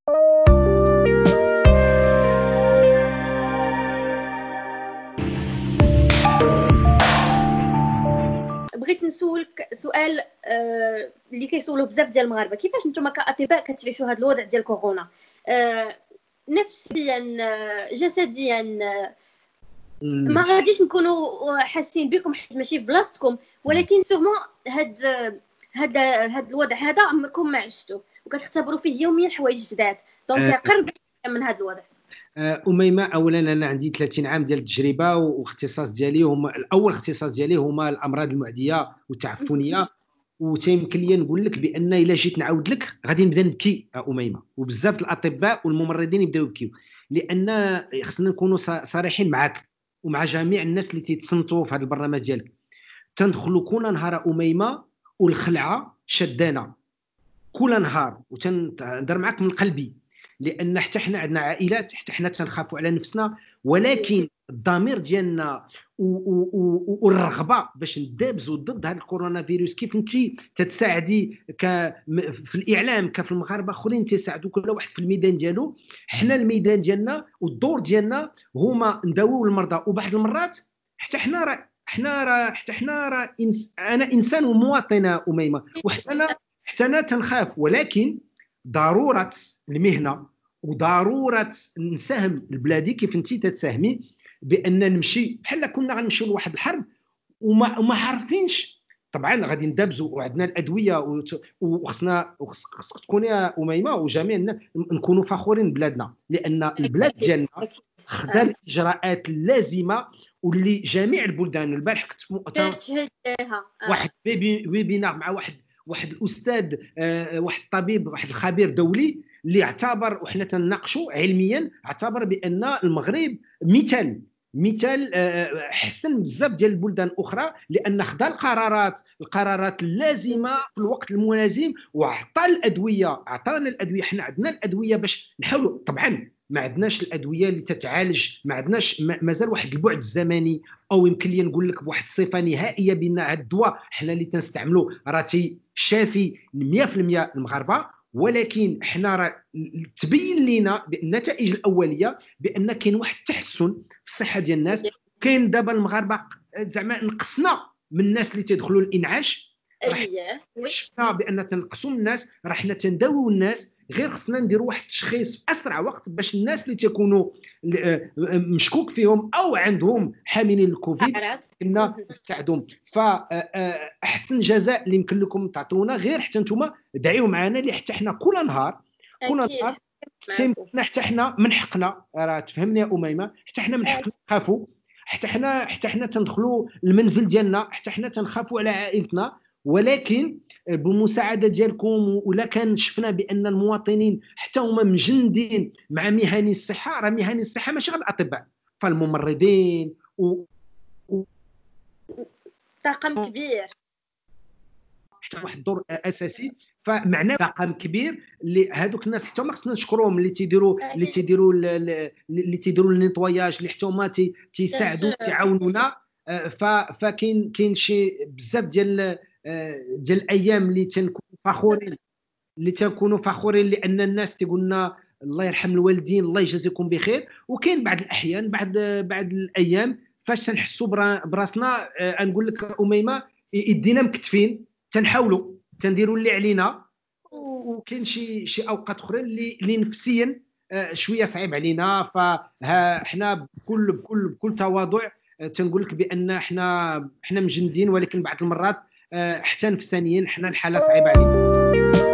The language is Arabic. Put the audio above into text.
بغيت نسولك سؤال اللي كيسولوه بزاف ديال المغاربه، كيفاش نتوما كاطباء كتعيشوا هذا الوضع ديال كورونا نفسيا جسديا؟ ما غاديش نكونوا حاسين بكم حيت ماشي في بلاصتكم، ولكن سورمون هاد الوضع هذا عمركم ما عشتوه وكتختبروا فيه يوميا حوايج جداد، دونك قرب من هذا الوضع. أميمة، اولا انا عندي 30 عام ديال التجربه، واختصاص ديالي هما الاول اختصاص ديالي هما الامراض المعديه والتعفنيه، وتيمكن لي نقول لك بان الا جيت نعاود لك غادي نبدا نبكي اميمه، وبزاف الاطباء والممرضين يبداو يبكيو، لان خصنا نكونوا صريحين معك ومع جميع الناس اللي تيتصنتوا في هذا البرنامج ديالك. تندخلوا كل نهار اميمه والخلعه شدانا كل نهار، وتنهضر معك من قلبي، لان حتى حنا عندنا عائلات، حتى حنا تنخافوا على نفسنا، ولكن الضمير ديالنا والرغبه باش ندابزوا ضد هذا الكورونا فيروس. كيف انت تتساعدي في الاعلام كيف المغاربه اخرين تيساعدوا كل واحد في الميدان ديالو، حنا الميدان ديالنا والدور ديالنا هما نداويو المرضى، وبعض المرات حتى حنا انا انسان ومواطنه اميمه، حتى انا تنخاف، ولكن ضروره المهنه وضروره نساهم لبلادي كيف انت تتساهمي، بان نمشي بحال كنا غنمشيو لواحد الحرب وما عارفينش. طبعا غادي ندابزوا وعندنا الادويه، وخصنا تكون يا اميمه وجميع نكونوا فخورين ببلادنا، لان البلاد ديالنا خدا الاجراءات اللازمه واللي جميع البلدان. البارح كنت في مؤتمر واحد ويبينار مع واحد الاستاذ، واحد الطبيب، واحد الخبير دولي اللي اعتبر، وحنا تناقشوا علميا، اعتبر بان المغرب مثال حسن بزاف ديال البلدان الاخرى، لان خدا القرارات اللازمه في الوقت الملازم، وعطى عطانا الادويه. حنا عندنا الادويه باش نحاولوا، طبعا ما عندناش الادويه اللي تتعالج، ما عندناش مازال واحد البعد الزمني، او يمكن لي نقول لك بواحد الصفه نهائيه بان هذا الدواء حنا اللي تنستعملوا راه شافي 100% المغاربه، ولكن حنا راه تبين لنا بالنتائج الاوليه بان كاين واحد التحسن في الصحه ديال الناس. كاين دابا المغاربه زعما نقصنا من الناس اللي تيدخلوا الانعاش، شفنا بان تنقصوا من الناس، راه حنا تنداويو الناس، غير خصنا نديروا واحد التشخيص في اسرع وقت باش الناس اللي تيكونوا مشكوك فيهم او عندهم حاملين الكوفيد كنا نساعدهم. فاحسن جزاء اللي يمكن لكم تعطونا، غير حتى نتوما دعيو معنا، اللي حتى حنا كل نهار حتى حنا من حقنا، راه تفهمني يا اميمه، حتى حنا من حقنا نخافوا، حتى حنا تندخلوا المنزل ديالنا، حتى حنا تنخافوا على عائلتنا، ولكن بالمساعده ديالكم، ولا كان شفنا بان المواطنين حتى هما مجندين مع مهني الصحه، راه مهني الصحه ماشي غير الاطباء، فالممرضين طاقم كبير، حتى واحد الدور اساسي، فمعناه طاقم كبير اللي هذوك الناس حتى هما خصنا نشكروهم، اللي تيديروا النيطواياج، اللي حتى هما تيساعدوا تعاونونا. فكاين شي بزاف ديال الايام اللي تنكونوا فخورين لان الناس تيقول لنا الله يرحم الوالدين، الله يجازيكم بخير. وكاين بعض الاحيان بعض الايام فاش تنحسوا براسنا، نقول لك اميمه، يدينا مكتفين، تنحاولوا تنديروا اللي علينا، وكاين شي اوقات اخرى اللي نفسيا شويه صعيب علينا. فحنا بكل تواضع تنقول لك بان حنا مجندين، ولكن بعض المرات حتى نفسانيا حنا الحاله صعيبه علينا.